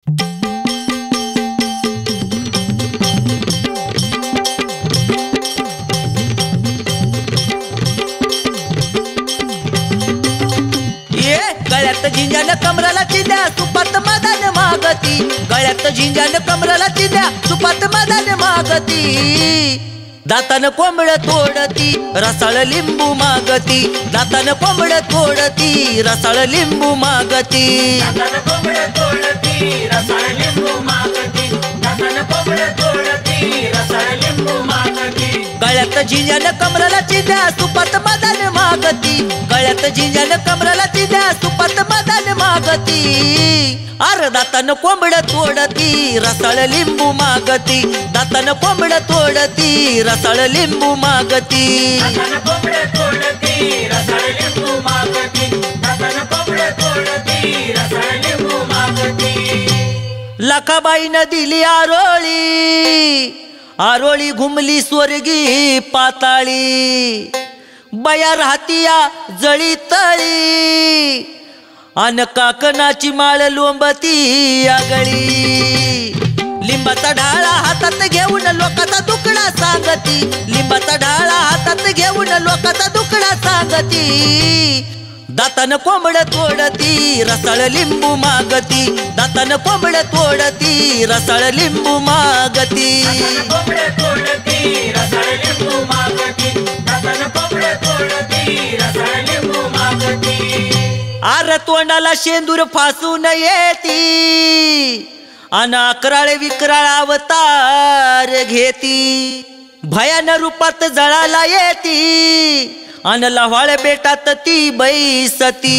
गळ्यात झिंजान कमराला चिंध्या सुपात मदान मागती, गळ्यात झिंजान कमराला चिंध्या सुपात मदान मागती, दातान कोंबड तोडती रसाळ लिंबू मागती, दातान कोंबड तोडती रसाळ लिंबू मागती, दातान कोंबड तोडती रसाळ लिंबू मागती, दातान कोंबड तोडती रसाळ लिंबू मागती, गळ्यात झिंजान कमराला चिंध्या सुपात मदान मागती, गळ्यात झिंजान कमराला चिंध्या सुपात मदान मागती, अर दातान कोंबड तोडती रसाळ लिंबू मागती, दातान कोंबड तोडती रसाळ लिंबू मागती, दातान कोंबड तोडती रसाळ लिंबू मागती, दातान कोंबड तोडती रसाळ लिंबू मागती, लखाबाईनं दिली आरोळी, आरोळी घुमली स्वर्गी पाताळी, बया राहतिया जळी तळी, अन काकणाची माळ लोंबती आगळी, लिंबाचा ढाळा हातात घेऊन लोकाचा दुकडा सांगती, लिंबाचा ढाळा हातात घेऊन लोकाचा दुकडा सांगती, दातान कोंबड तोडती रसाळ लिंबू मागती, दातान कोंबड तोडती रसाळ लिंबू मागती, दातान कोंबड तोडती रसाळ लिंबू मागती, दातान कोंबड तोडती रसाळ लिंबू मागती, आर तोंडाला शेंदूर फासून येती, अन अकराळ विकराळ अवतार घेती, भयान रूपात जळाला येती, अन लव्हाळ बेटात ती बैसती,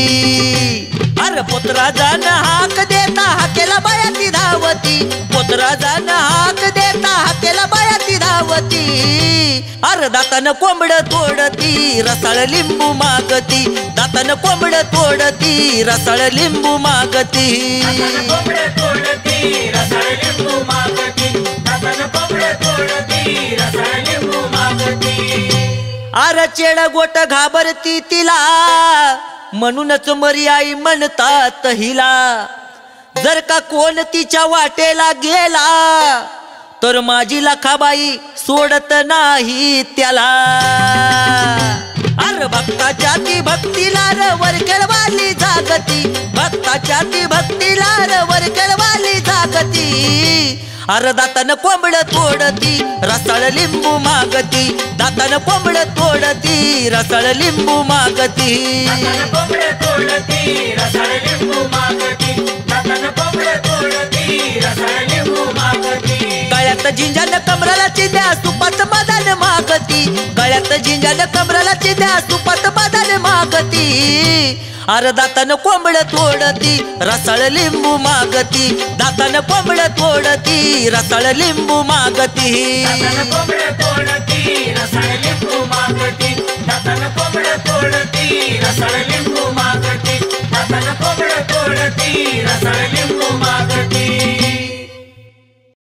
अर पोतराजान हाक देता हाकेला बाया ती धावती, पोतराजान हाक देता हाकेला बाया ती धावती, अर दातान कोंबड तोडती रसाळ लिंबू मागती, दातान कोंबड तोडती रसाळ लिंबू मागती, दातान कोंबड तोडती रसाळ लिंबू मागती, दातान कोंबड तोडती रसाळ लिंबू मागती, आर चेड गोट घाबरती तिला, म्हणूनच मरी आई म्हणतात हिला, जर का कोण तिच्या वाटेला गेला, तर माझी लखाबाई सोडत नाही त्याला, अर भक्ताच्या ती भक्तीला र वरखेळवाली जागती, भक्ताच्या ती भक्तीला र वरखेळवाली जागती, अर दातान कोंबड तोडती रसाळ लिंबू मागती, दातान कोंबड तोडती रसाळ लिंबू मागती, दातान कोंबड तोडती रसाळ लिंबू मागती, दातान कोंबड तोडती रसाळ लिंबू मागती, गळ्यात झिंजान कमराला चिंध्या सुपात मदान मागती, गळ्यात झिंजान कमराला चिंध्या सुपात मदान मागती, अर दातान कोंबड तोडती रसाळ लिंबू मागती, दातान कोंबड तोडती रसाळ लिंबू मागती, दातान कोंबड तोडती रसाळ लिंबू मागती, दातान कोंबड